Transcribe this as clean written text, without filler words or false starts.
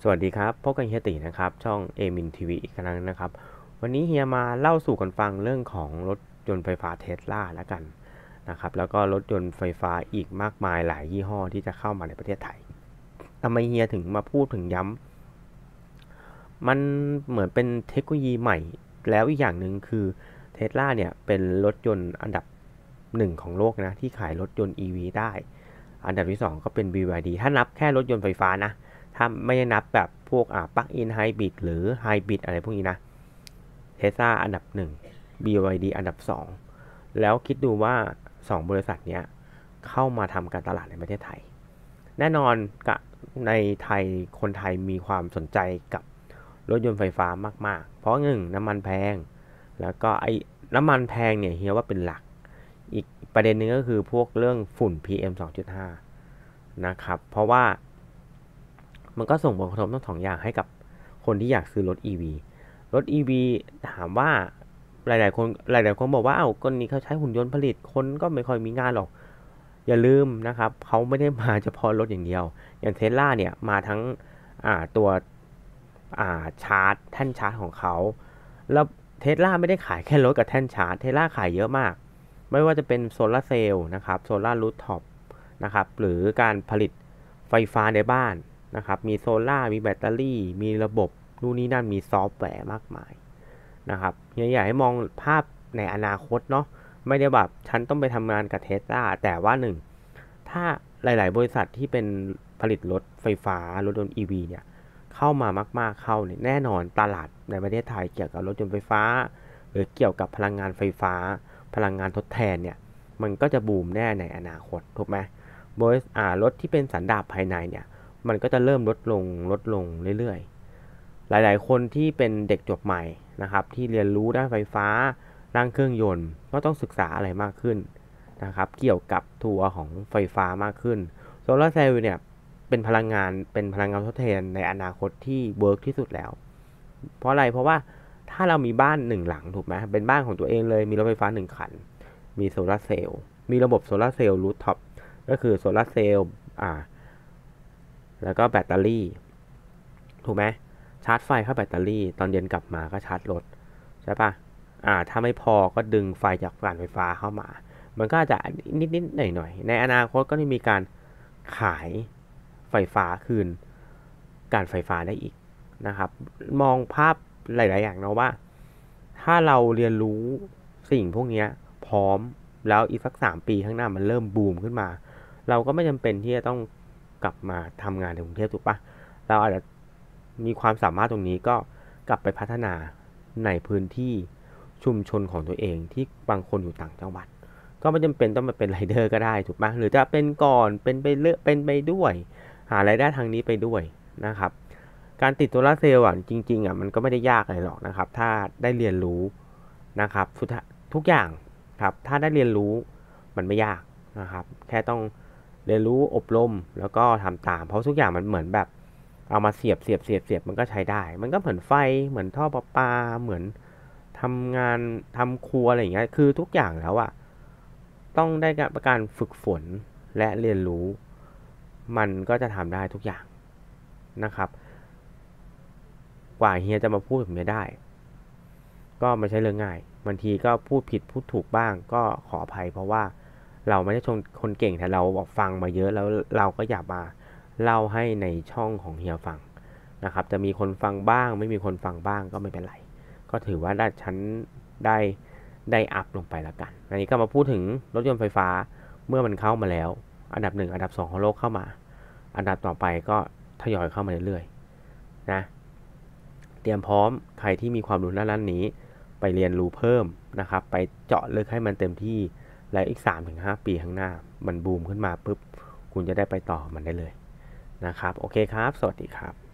วัสดีครับพบกับเฮียตีนะครับช่องเอมินทีวีอีกครั้งนะครับวันนี้เฮียมาเล่าสู่กันฟังเรื่องของรถยนต์ไฟฟ้าเทสลาแล้วกันนะครับแล้วก็รถยนต์ไฟฟ้าอีกมากมายหลายยี่ห้อที่จะเข้ามาในประเทศไทยทำไมเฮียถึงมาพูดถึงย้ำมันเหมือนเป็นเทคโนโลยีใหม่แล้วอีกอย่างหนึ่งคือเทสลาเนี่ยเป็นรถยนต์อันดับหนึ่งของโลกนะที่ขายรถยนต์ EV ได้อันดับที่สองก็เป็น BYD ถ้านับแค่รถยนต์ไฟฟ้านะถ้าไม่ได้นับแบบพวกปลั๊กอินไฮบริดหรือไฮบริดอะไรพวกนี้นะเทสลาอันดับ1 BYD อันดับ2แล้วคิดดูว่า2บริษัทเนี้ยเข้ามาทำการตลาดในประเทศไทยแน่นอนกับในไทยคนไทยมีความสนใจกับรถยนต์ไฟฟ้ามากๆเพราะหนึ่งน้ำมันแพงแล้วก็ไอ้น้ำมันแพงเนี่ยเฮียว่าเป็นหลักอีกประเด็นนึงก็คือพวกเรื่องฝุ่น PM 2.5นะครับเพราะว่ามันก็ส่งผลกระทบทั้งสองอย่างให้กับคนที่อยากซื้อรถ EV รถ EV ถามว่าหลายๆคนบอกว่าคนนี้เขาใช้หุ่นยนต์ผลิตคนก็ไม่ค่อยมีงานหรอกอย่าลืมนะครับเขาไม่ได้มาเฉพาะรถอย่างเดียวอย่างเทสลาเนี่ยมาทั้งตัวชาร์จแท่นชาร์จของเขาแล้วเทสลาไม่ได้ขายแค่รถกับแท่นชาร์จเทสลาขายเยอะมากไม่ว่าจะเป็นโซลาร์เซลล์นะครับโซลาร์รูฟท็อปนะครับหรือการผลิตไฟฟ้าในบ้านนะครับมีโซล่ามีแบตเตอรี่มีระบบนู่นนี่นั่นมีซอฟต์แวร์มากมายนะครับอยากให้มองภาพในอนาคตเนาะไม่ได้แบบฉันต้องไปทำงานกับเทสลาแต่ว่าหนึ่งถ้าหลายๆบริษัทที่เป็นผลิตรถไฟฟ้ารถยนต์ EV เนี่ยเข้ามามากๆเข้าเนี่ยแน่นอนตลาดในประเทศไทยเกี่ยวกับรถยนต์ไฟฟ้าหรือเกี่ยวกับพลังงานไฟฟ้าพลังงานทดแทนเนี่ยมันก็จะบูมแน่ในอนาคตถูกไหมรถที่เป็นสันดาปภายในเนี่ยมันก็จะเริ่มลดลงเรื่อยๆหลายๆคนที่เป็นเด็กจบใหม่นะครับที่เรียนรู้ด้านไฟฟ้าด้านเครื่องยนต์ก็ต้องศึกษาอะไรมากขึ้นนะครับเกี่ยวกับตัวของไฟฟ้ามากขึ้นโซลาร์เซลล์เนี่ยเป็นพลังงานทดแทนในอนาคตที่เวิร์กที่สุดแล้วเพราะอะไรเพราะว่าถ้าเรามีบ้านหนึ่งหลังถูกไหมเป็นบ้านของตัวเองเลยมีรถไฟฟ้าหนึ่งคันมีโซลาร์เซลล์มีระบบโซลาร์เซลล์รูฟท็อปก็คือโซลาร์เซลล์แล้วก็แบตเตอรี่ถูกไหมชาร์จไฟเข้าแบตเตอรี่ตอนเย็นกลับมาก็ชาร์จรถใช่ปะถ้าไม่พอก็ดึงไฟจากการไฟฟ้าเข้ามามันก็จะนิดๆหน่อยๆในอนาคตก็จะมีการขายไฟฟ้าคืนการไฟฟ้าได้อีกนะครับมองภาพหลายๆอย่างนะว่าถ้าเราเรียนรู้สิ่งพวกนี้พร้อมแล้วอีกสัก3 ปีข้างหน้ามันเริ่มบูมขึ้นมาเราก็ไม่จำเป็นที่จะต้องกลับมาทำงานในกรุงเทพถูกปะเราอาจจะมีความสามารถตรงนี้ก็กลับไปพัฒนาในพื้นที่ชุมชนของตัวเองที่บางคนอยู่ต่างจังหวัดก็ไม่จำเป็นต้องมาเป็นไรเดอร์ก็ได้ถูกปะหรือจะเป็นก่อนเป็นไปเลือกเป็นไปด้วยหารายได้ทางนี้ไปด้วยนะครับการติดโซลาร์เซลล์จริงๆมันก็ไม่ได้ยากอะไรหรอกนะครับถ้าได้เรียนรู้นะครับทุกอย่างครับถ้าได้เรียนรู้มันไม่ยากนะครับแค่ต้องเรียนรู้อบรมแล้วก็ทำตามเพราะทุกอย่างมันเหมือนแบบเอามาเสียบมันก็ใช้ได้มันก็เหมือนไฟเหมือนท่อประปาเหมือนทำงานทำครัวอะไรอย่างเงี้ยคือทุกอย่างแล้วต้องได้การฝึกฝนและเรียนรู้มันก็จะทำได้ทุกอย่างนะครับกว่าเฮียจะมาพูดแบบนี้ได้ก็ไม่ใช่เรื่องง่ายบางทีก็พูดผิดพูดถูกบ้างก็ขออภัยเพราะว่าเราไม่ใช่คนเก่งแต่เราบอกฟังมาเยอะแล้วเราก็อยากมาเล่าให้ในช่องของเฮียฟังนะครับจะมีคนฟังบ้างไม่มีคนฟังบ้างก็ไม่เป็นไรก็ถือว่าฉันได้ได้อัพลงไปแล้วกันอันนี้ก็มาพูดถึงรถยนต์ไฟฟ้าเมื่อมันเข้ามาแล้วอันดับ1อันดับ2ของโลกเข้ามาอันดับต่อไปก็ทยอยเข้ามาเรื่อยๆนะเตรียมพร้อมใครที่มีความรู้ด้านนี้ไปเรียนรู้เพิ่มนะครับไปเจาะลึกให้มันเต็มที่และอีก 3-5 ปีข้างหน้ามันบูมขึ้นมาปุ๊บคุณจะได้ไปต่อมันได้เลยนะครับโอเคครับสวัสดีครับ